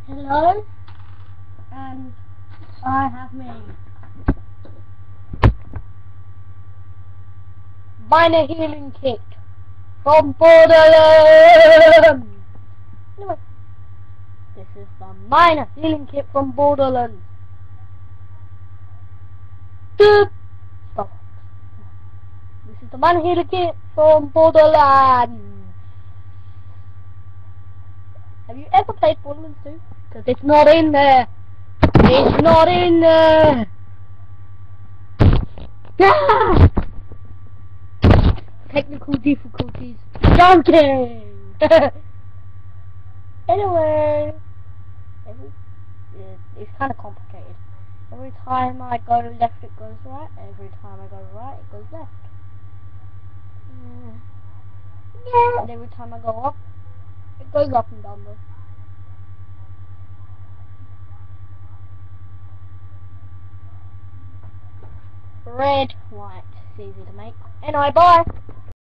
Hello, and I have me minor healing kit from Borderlands. Anyway, this is the minor healing kit from Borderlands. Stop. This is the minor healing kit from Borderlands. Have you ever played Borderlands 2? Because it's not in there. It's not in there. Ah! Technical difficulties. Joking. Anyway, it's kind of complicated. Every time I go left, it goes right. Every time I go right, it goes left. Yeah. And every time I go up, it goes up and down though. Red, white, it's easy to make. Anyway, bye.